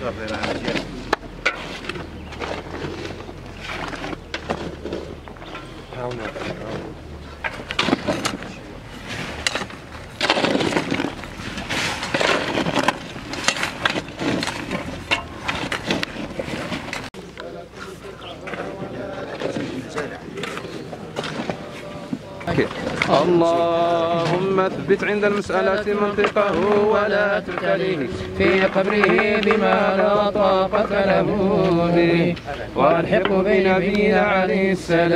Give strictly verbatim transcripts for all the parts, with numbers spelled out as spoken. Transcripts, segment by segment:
اللهم اثبت عند المسألة منطقه ولا تبتليه في قبره بما لا طاقة له به، والحقه بنبينا عليه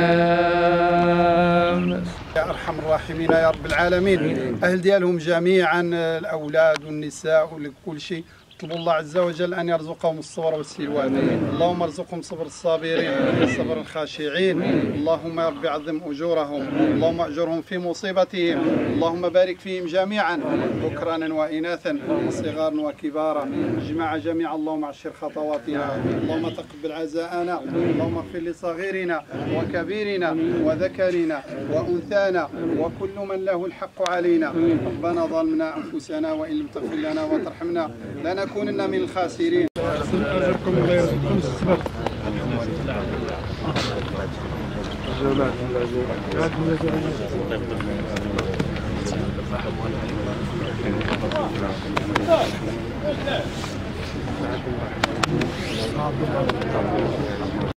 السلام. يا أرحم الراحمين يا رب العالمين، أهل ديالهم جميعا الأولاد والنساء ولكل شيء، نطلب الله عز وجل أن يرزقهم الصبر والسلوان. اللهم ارزقهم صبر الصابرين صبر الخاشعين. اللهم يا رب عظم أجورهم، اللهم أجرهم في مصيبتهم، اللهم بارك فيهم جميعا ذكرانا وإناثا صغارا وكبارا، اجمع جميعا اللهم عشر خطواتنا، اللهم تقبل عزاءنا، اللهم اغفر لصغيرنا وكبيرنا وذكرنا وأنثانا وكل من له الحق علينا. ربنا ظلمنا أنفسنا وإن لم تغفر لنا وترحمنا لنكونن من الخاسرين. أجركم الله يرزقكم الصبر.